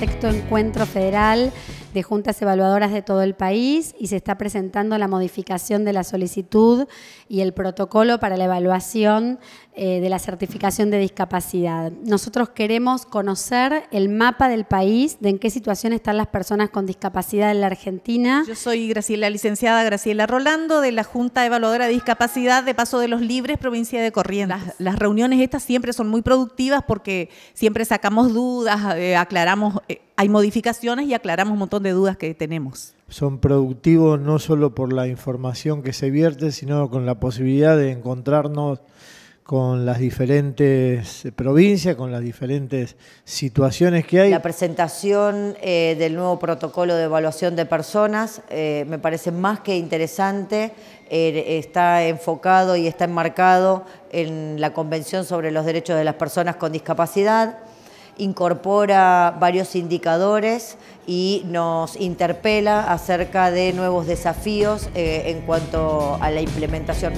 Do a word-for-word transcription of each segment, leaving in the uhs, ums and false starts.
sexto encuentro federal de juntas evaluadoras de todo el país y se está presentando la modificación de la solicitud y el protocolo para la evaluación eh, de la certificación de discapacidad. Nosotros queremos conocer el mapa del país, de en qué situación están las personas con discapacidad en la Argentina. Yo soy Graciela, licenciada Graciela Rolando, de la Junta Evaluadora de Discapacidad de Paso de los Libres, provincia de Corrientes. Las, las reuniones estas siempre son muy productivas porque siempre sacamos dudas, eh, aclaramos, eh, hay modificaciones y aclaramos un montón de dudas que tenemos. Son productivos no solo por la información que se vierte, sino con la posibilidad de encontrarnos con las diferentes provincias, con las diferentes situaciones que hay. La presentación eh, del nuevo protocolo de evaluación de personas eh, me parece más que interesante, eh, está enfocado y está enmarcado en la Convención sobre los Derechos de las Personas con Discapacidad, incorpora varios indicadores y nos interpela acerca de nuevos desafíos eh, en cuanto a la implementación.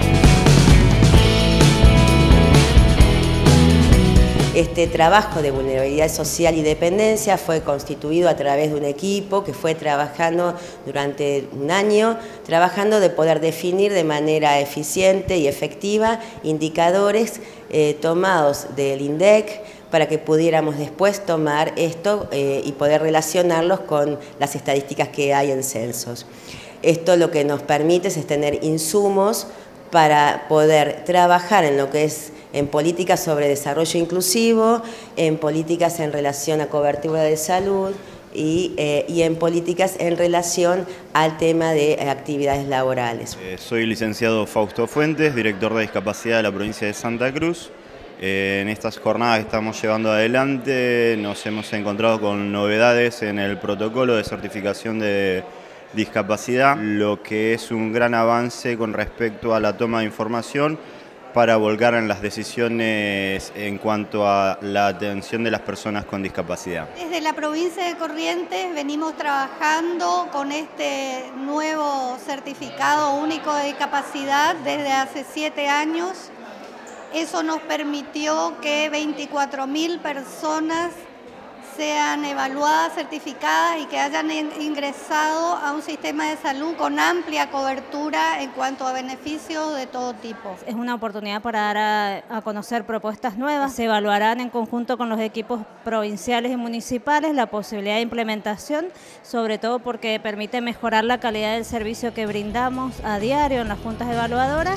Este trabajo de vulnerabilidad social y dependencia fue constituido a través de un equipo que fue trabajando durante un año, trabajando de poder definir de manera eficiente y efectiva indicadores eh, tomados del INDEC para que pudiéramos después tomar esto eh, y poder relacionarlos con las estadísticas que hay en censos. Esto lo que nos permite es tener insumos para poder trabajar en lo que es en políticas sobre desarrollo inclusivo, en políticas en relación a cobertura de salud y, eh, y en políticas en relación al tema de eh, actividades laborales. Eh, soy licenciado Fausto Fuentes, director de discapacidad de la provincia de Santa Cruz. Eh, en estas jornadas que estamos llevando adelante nos hemos encontrado con novedades en el protocolo de certificación de discapacidad, lo que es un gran avance con respecto a la toma de información para volcar en las decisiones en cuanto a la atención de las personas con discapacidad. Desde la provincia de Corrientes venimos trabajando con este nuevo certificado único de discapacidad desde hace siete años. Eso nos permitió que veinticuatro mil personas sean evaluadas, certificadas y que hayan ingresado a un sistema de salud con amplia cobertura en cuanto a beneficios de todo tipo. Es una oportunidad para dar a, a conocer propuestas nuevas. Se evaluarán en conjunto con los equipos provinciales y municipales la posibilidad de implementación, sobre todo porque permite mejorar la calidad del servicio que brindamos a diario en las juntas evaluadoras.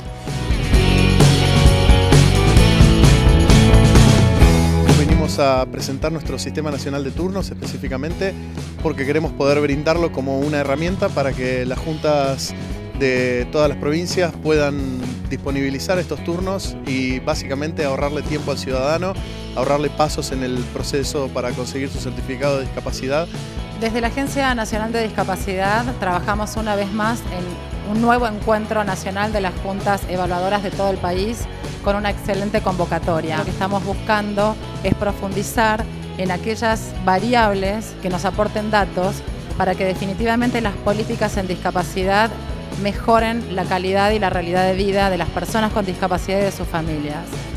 Venimos a presentar nuestro Sistema Nacional de Turnos específicamente porque queremos poder brindarlo como una herramienta para que las juntas de todas las provincias puedan disponibilizar estos turnos y básicamente ahorrarle tiempo al ciudadano, ahorrarle pasos en el proceso para conseguir su certificado de discapacidad. Desde la Agencia Nacional de Discapacidad trabajamos una vez más en un nuevo encuentro nacional de las juntas evaluadoras de todo el país con una excelente convocatoria. Lo que estamos buscando es profundizar en aquellas variables que nos aporten datos para que definitivamente las políticas en discapacidad mejoren la calidad y la realidad de vida de las personas con discapacidad y de sus familias.